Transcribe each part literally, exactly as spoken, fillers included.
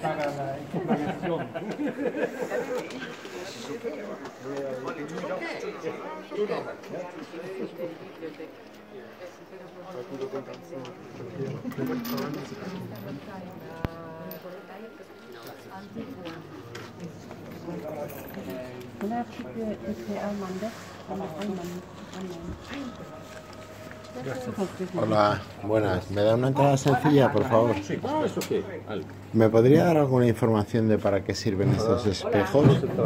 para la exposición. Hola, buenas. ¿Me da una entrada sencilla, por favor? Sí, por supuesto que algo. ¿Me podría dar alguna información de para qué sirven estos espejos?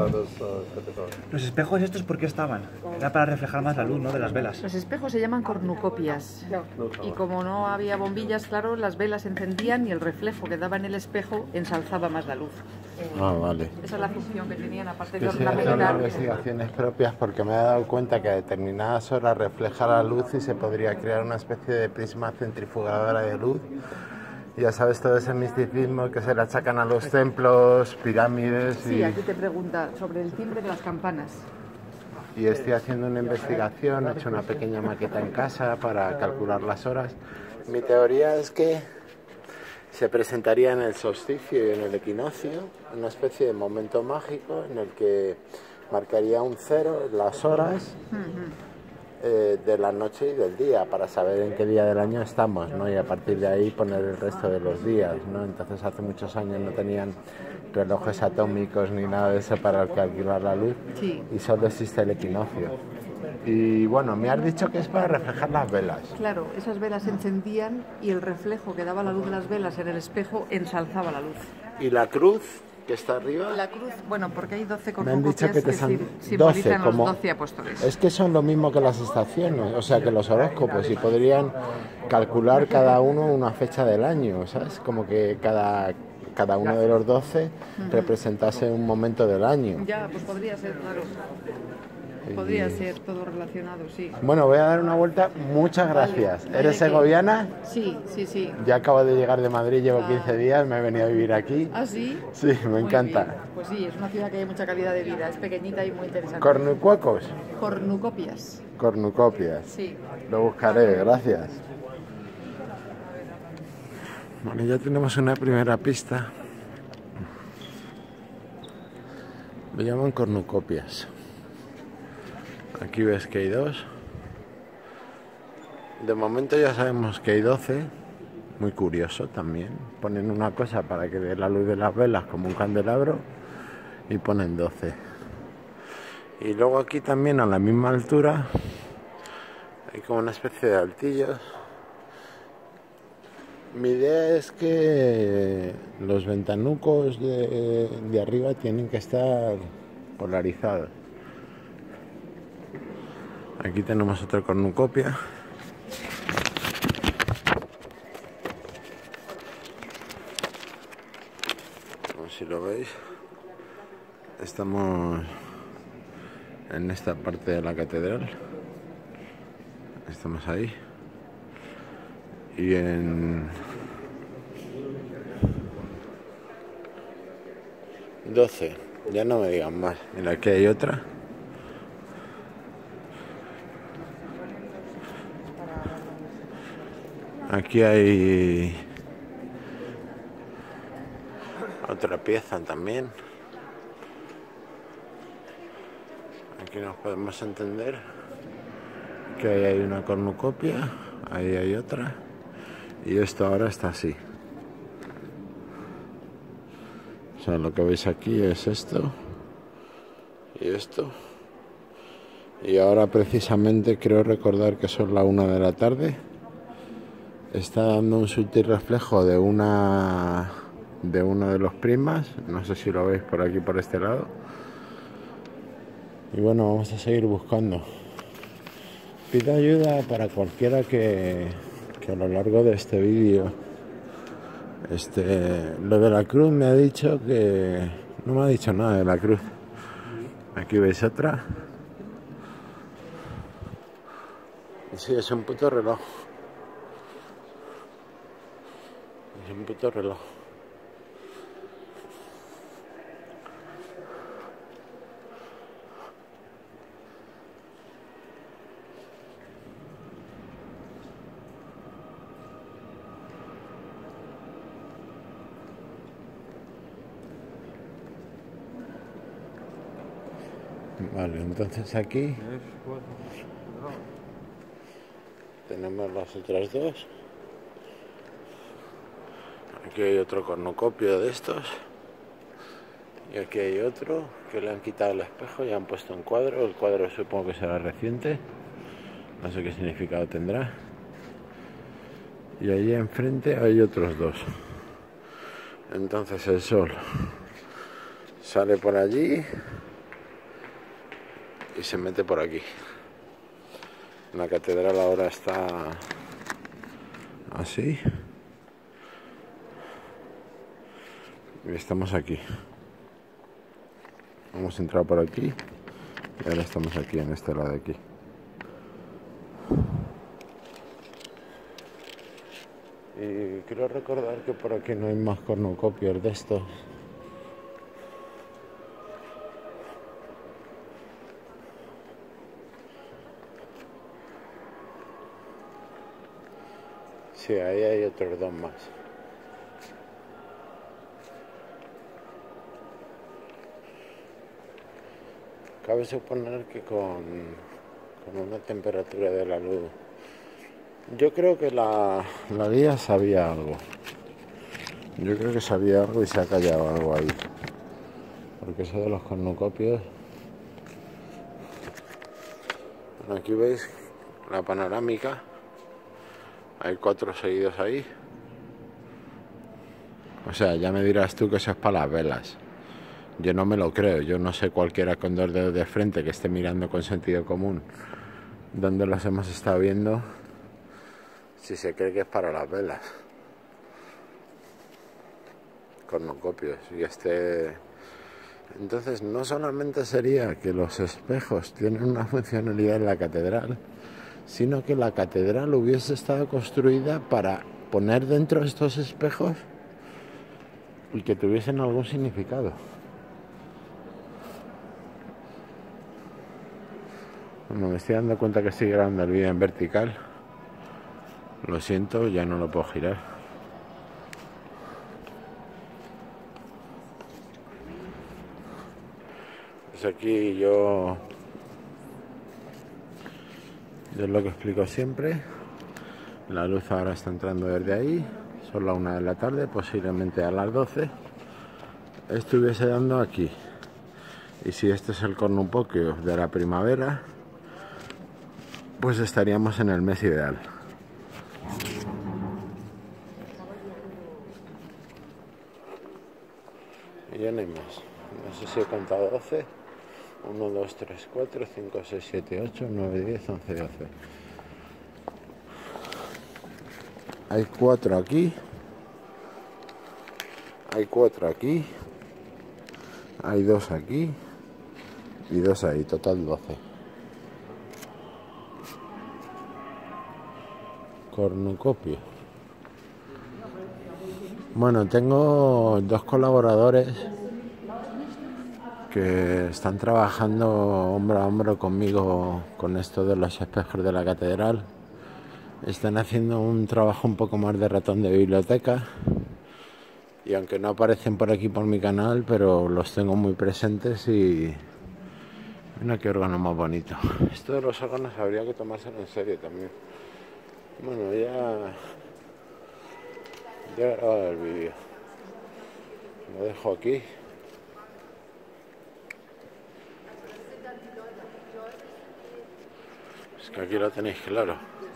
Los espejos estos, ¿por qué estaban? Era para reflejar más la luz, ¿no?, de las velas. Los espejos se llaman cornucopias y como no había bombillas, claro, las velas se encendían y el reflejo que daba en el espejo ensalzaba más la luz. Ah, vale. Esa es la función que tenían, aparte de Yo estoy haciendo ornamentar. investigaciones propias porque me he dado cuenta que a determinadas horas refleja la luz y se podría crear una especie de prisma centrifugadora de luz. Ya sabes, todo ese misticismo que se le achacan a los templos, pirámides y... Sí, aquí te pregunta sobre el timbre de las campanas. Y estoy haciendo una investigación, he hecho una pequeña maqueta en casa para calcular las horas. Mi teoría es que se presentaría en el solsticio y en el equinoccio, una especie de momento mágico en el que marcaría un cero las horas eh, de la noche y del día para saber en qué día del año estamos, ¿no? Y a partir de ahí poner el resto de los días, ¿no? Entonces hace muchos años no tenían relojes atómicos ni nada de eso para calcular la luz, Sí. Y solo existe el equinoccio. Y bueno, me has dicho que es para reflejar las velas. Claro, esas velas se encendían y el reflejo que daba la luz de las velas en el espejo ensalzaba la luz. ¿Y la cruz que está arriba? La cruz, bueno, porque hay doce Me han dicho cornucopias que te que son sim- doce, simbolizan como... los doce apóstoles. Es que son lo mismo que las estaciones, o sea, que los horóscopos, y podrían calcular cada uno una fecha del año, ¿sabes? Como que cada, cada uno de los doce representase un momento del año. Ya, pues podría ser, claro. Podría ser todo relacionado, sí. Bueno, voy a dar una vuelta. Muchas gracias. Vale, ¿Eres ¿de qué? segoviana? Sí, sí, sí. Ya acabo de llegar de Madrid, llevo Ah. quince días, me he venido a vivir aquí. ¿Ah, sí? Sí, me Muy encanta. bien. Pues sí, es una ciudad que hay mucha calidad de vida, es pequeñita y muy interesante. ¿Cornucuacos? Cornucopias. Cornucopias. Sí. Lo buscaré, gracias. Bueno, ya tenemos una primera pista. Me llaman cornucopias. Aquí ves que hay dos. De momento ya sabemos que hay doce. Muy curioso también. Ponen una cosa para que dé la luz de las velas como un candelabro y ponen doce. Y luego aquí también a la misma altura hay como una especie de altillos. Mi idea es que los ventanucos de, de arriba tienen que estar polarizados. Aquí tenemos otra cornucopia. A ver si lo veis. Estamos en esta parte de la catedral. Estamos ahí. Y en doce, ya no me digan más. Mira, aquí hay otra. Aquí hay otra pieza también. Aquí nos podemos entender que ahí hay una cornucopia, ahí hay otra, y esto ahora está así. O sea, lo que veis aquí es esto y esto. Y ahora precisamente creo recordar que son la una de la tarde. Está dando un sutil reflejo de una de uno de los prismas. No sé si lo veis por aquí, por este lado. Y bueno, vamos a seguir buscando. Pido ayuda para cualquiera que, que a lo largo de este vídeo, este, lo de la cruz me ha dicho que no me ha dicho nada de la cruz. Aquí veis otra. Y sí, es un puto reloj. Es un puto reloj. Vale, entonces aquí tenemos las otras dos. Aquí hay otro cornucopio de estos. Y aquí hay otro que le han quitado el espejo y han puesto un cuadro. El cuadro supongo que será reciente. No sé qué significado tendrá. Y allí enfrente hay otros dos. Entonces el sol sale por allí y se mete por aquí. La catedral ahora está así. Y estamos aquí. Hemos entrado por aquí y ahora estamos aquí, en este lado de aquí. Y quiero recordar que por aquí no hay más cornucopios de estos. Sí, ahí hay otros dos más. Cabe suponer que con, con una temperatura de la luz. Yo creo que la, la guía sabía algo. Yo creo que sabía algo y se ha callado algo ahí. Porque eso de los cornucopios. Bueno, aquí veis la panorámica. Hay cuatro seguidos ahí. O sea, ya me dirás tú que eso es para las velas. Yo no me lo creo. Yo no sé cualquiera con dos dedos de frente que esté mirando con sentido común donde los hemos estado viendo, si se cree que es para las velas. Cornucopios. Y este... Entonces no solamente sería que los espejos tienen una funcionalidad en la catedral, sino que la catedral hubiese estado construida para poner dentro estos espejos y que tuviesen algún significado. Bueno, me estoy dando cuenta que estoy grabando el vídeo en vertical. Lo siento, ya no lo puedo girar. Pues aquí yo... Yo es lo que explico siempre. La luz ahora está entrando desde ahí. Son las una de la tarde, posiblemente a las doce. Estuviese dando aquí. Y si este es el cornucopio de la primavera, pues estaríamos en el mes ideal. Y ya no hay más. No sé si he contado doce. uno, dos, tres, cuatro, cinco, seis, siete, ocho, nueve, diez, once, doce. Hay cuatro aquí. Hay cuatro aquí. Hay dos aquí. Y dos ahí. Total doce. Cornucopio. Bueno, tengo dos colaboradores que están trabajando hombro a hombro conmigo con esto de los espejos de la catedral. Están haciendo un trabajo un poco más de ratón de biblioteca y aunque no aparecen por aquí por mi canal, pero los tengo muy presentes y mira qué órgano más bonito. Esto de los órganos habría que tomárselo en serio también. Bueno, ya ya he grabado el vídeo, lo dejo aquí. Es que aquí lo tenéis claro.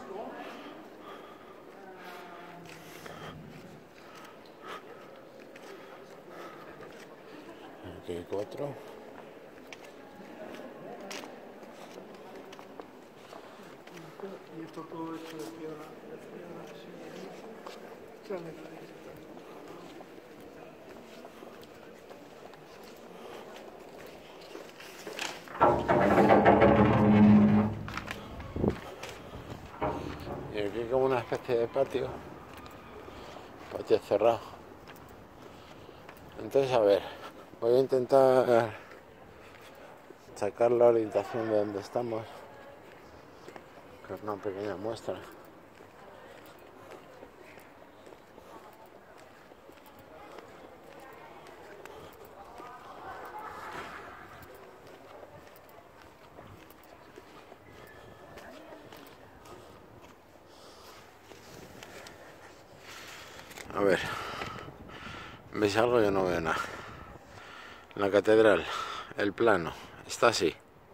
Aquí hay cuatro. Y esto todo hecho de piedra, de piedra, sí. Sale. Y aquí como una especie de patio, patio cerrado. Entonces, a ver, voy a intentar sacar la orientación de donde estamos, que es una pequeña muestra. A ver, ¿veis algo? Yo no veo nada. La catedral, el plano, está así.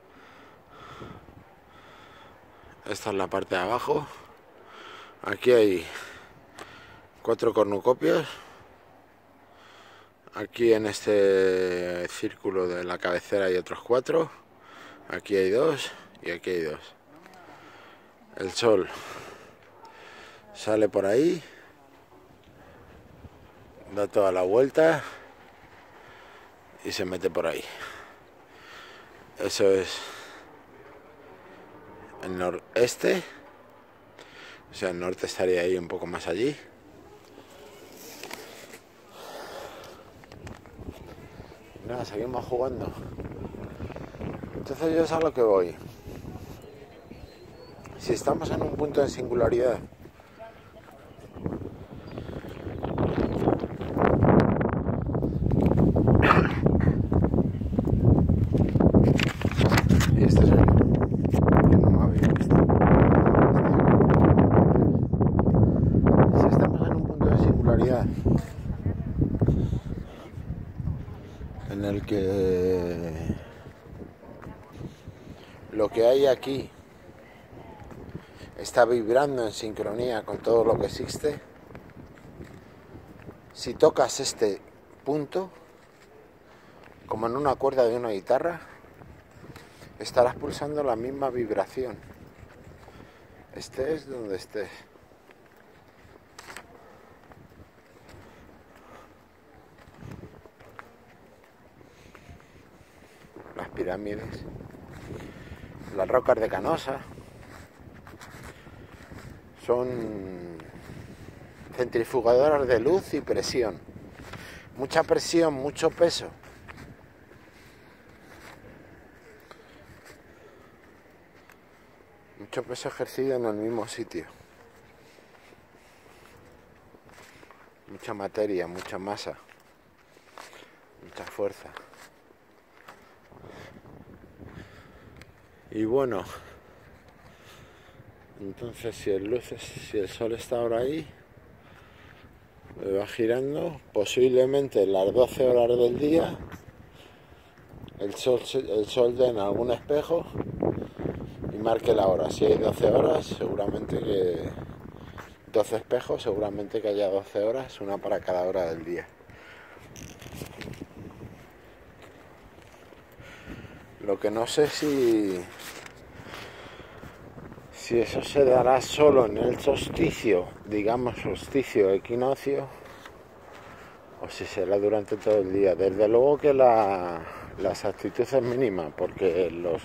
Esta es la parte de abajo. Aquí hay cuatro cornucopios. Aquí en este círculo de la cabecera hay otros cuatro. Aquí hay dos y aquí hay dos. El sol sale por ahí, da toda la vuelta y se mete por ahí. Eso es el noreste. O sea, el norte estaría ahí un poco más allí. Nada, seguimos jugando. Entonces yo es a lo que voy. Si estamos en un punto de singularidad, y este soy yo, que no me había visto. Si estamos en un punto de singularidad en el que lo que hay aquí está vibrando en sincronía con todo lo que existe, si tocas este punto, como en una cuerda de una guitarra, estarás pulsando la misma vibración, estés donde estés. Las pirámides, las rocas de Canosa, son centrifugadoras de luz y presión. Mucha presión, mucho peso. Mucho peso ejercido en el mismo sitio. Mucha materia, mucha masa, mucha fuerza. Y bueno, entonces si el luz es, si el sol está ahora ahí, va girando, posiblemente las doce horas del día, el sol, el sol dé en algún espejo y marque la hora. Si hay doce horas, seguramente que doce espejos, seguramente que haya doce horas, una para cada hora del día. Lo que no sé si si eso se dará solo en el solsticio, digamos solsticio equinoccio, o si será durante todo el día. Desde luego que la, la exactitud es mínima, porque los,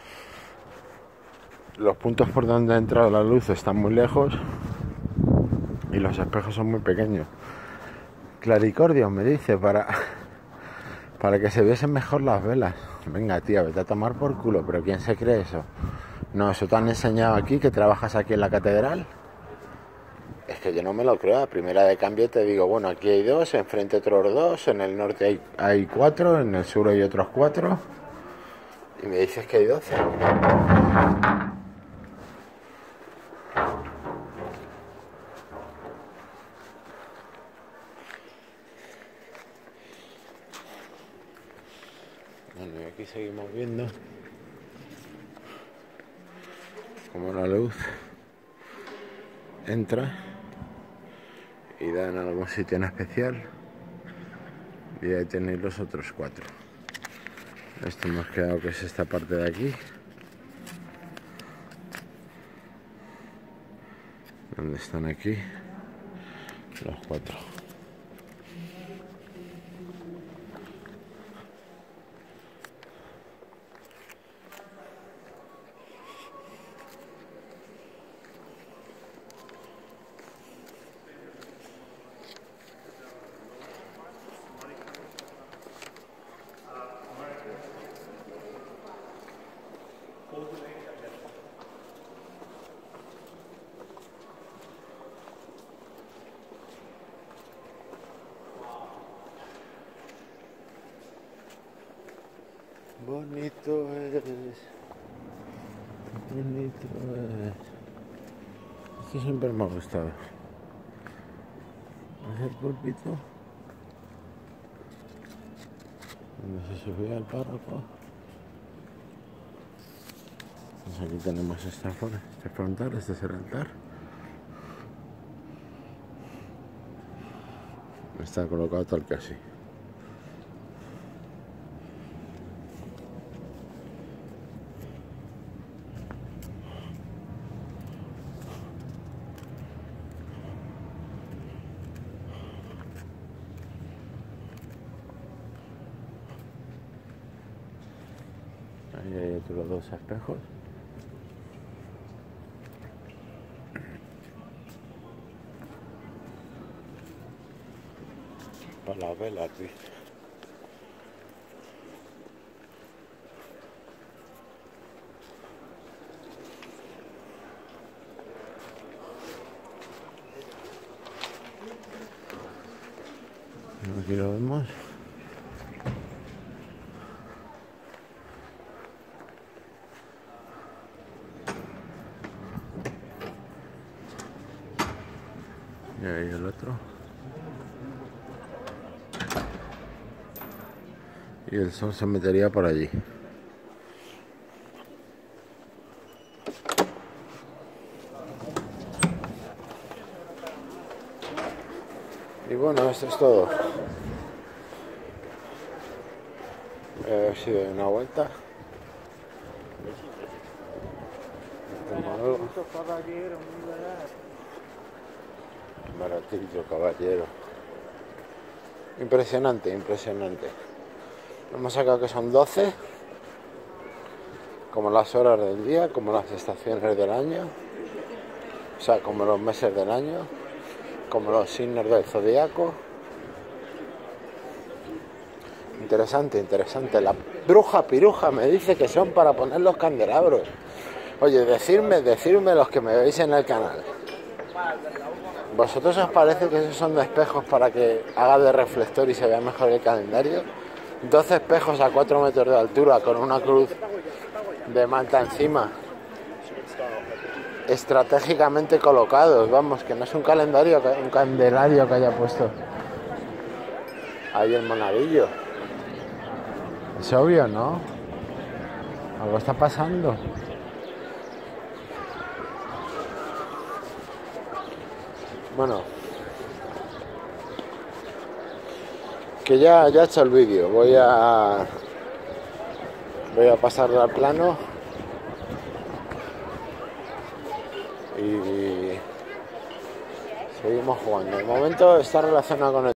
los puntos por donde ha entrado la luz están muy lejos y los espejos son muy pequeños. Claricordio me dice, para, para que se viesen mejor las velas. Venga, tía, vete a tomar por culo, pero ¿quién se cree eso? No, eso te han enseñado aquí, que trabajas aquí en la catedral. Es que yo no me lo creo. A primera de cambio te digo, bueno, aquí hay dos, enfrente otros dos, en el norte hay, hay cuatro, en el sur hay otros cuatro. Y me dices que hay doce. Bueno, y aquí seguimos viendo como la luz entra y da en algún sitio en especial, y ahí tenéis los otros cuatro. Esto hemos quedado que es esta parte de aquí, donde están aquí los cuatro. Bonito es, bonito es. Esto siempre me ha gustado. es el púlpito donde se subía el párroco. Pues aquí tenemos esta flor, este frontal, este es el altar. Está colocado tal que así. Ahí hay otros dos espejos. Para las velas, tío. Aquí lo vemos. Y ahí el otro. Y el sol se metería por allí. Y bueno, esto es todo. He sido una vuelta. Baratillo, caballero. Impresionante, impresionante. Hemos sacado que son doce, como las horas del día, como las estaciones del año, o sea, como los meses del año, como los signos del zodiaco. Interesante, interesante. La bruja piruja me dice que son para poner los candelabros. Oye, decirme, decirme los que me veis en el canal. ¿Vosotros os parece que esos son de espejos para que haga de reflector y se vea mejor el calendario? doce espejos a cuatro metros de altura con una cruz de manta encima, estratégicamente colocados, vamos, que no es un calendario, un candelario que haya puesto ahí el monaguillo. Es obvio, ¿no? Algo está pasando. Bueno, que ya, ya he hecho el vídeo, voy a voy a pasarlo al plano y seguimos jugando. De momento está relacionado con el